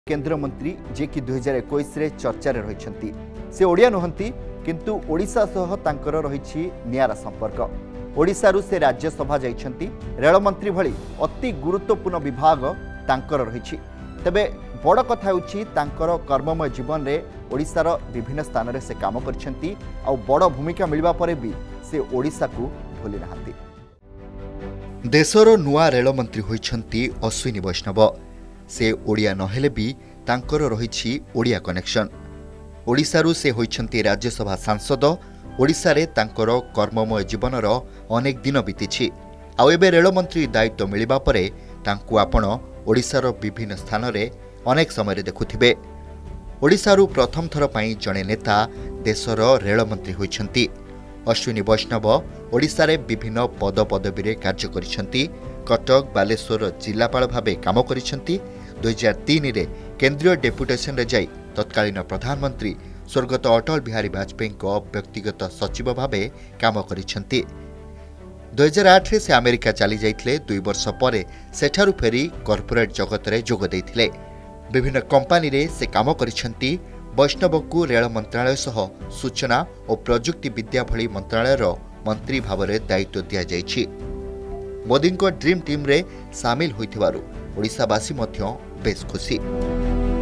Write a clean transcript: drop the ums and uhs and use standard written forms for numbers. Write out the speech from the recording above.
केंद्र मंत्री जे कि 2021 रे चर्चा रे रहिसंती से ओडिया नहंती किंतु ओडिशा सह तांकर रहिछि नियारा संपर्क। ओडिशारु से राज्यसभा जाइछंती। रेल मंत्री भली अति गुरुत्वपूर्ण विभाग तांकर रहिछि। तबे बड़ कथा होछि तांकर कर्ममय जीवन रे ओडिशार विभिन्न स्थान रे से काम करछंती आ बड़ भूमिका मिलबा परे भी से ओडिशा को भूली नाहांती। देशर नुआ रेल मंत्री होइछंती अश्विनी वैष्णव। से ओडिया नहेले भी तांकर रहिछि ओडिया कनेक्शन। ओडिशारु से होइछंती राज्यसभा सांसद। ओडिशा रे तांकर कर्ममय जीवनर अनेक दिन बीतीछि। आ एबे रेल मंत्री दायित्व मिलिबा परे तांकु आपण ओडिशार विभिन्न स्थान रे अनेक समय देखुथिबे। ओडिशारु प्रथम थर पई जणे नेता देशर रेल मंत्री होइछंती। अश्विनी वैष्णव ओडिशा रे विभिन्न पद पदवी रे कार्य करिसंती। कटक बालेश्वर जिलापाल भावे काम करिसंती। 2003 रे केंद्रीय डेपुटेशन रे जाई तत्कालीन प्रधानमंत्री स्वर्गत अटल बिहारी वाजपेयी को व्यक्तिगत सचिव भावे काम करिसंती। 2008 रे से अमेरिका चली जाइथिले। 2 वर्ष परे सेठारु फेरी कॉर्पोरेट जगत रे जोग देइथिले। विभिन्न कंपनी रे से काम करिसंती। वैष्णव को रेल मंत्रालय सह सूचना और प्रजुक्ति विद्या भली मंत्रालयर मंत्री भावरे दायित्व दिया जाइछि। मोदी को ड्रीम टीम रे शामिल होइथिबारु ओडिशावासी मध्य बेस खुशी।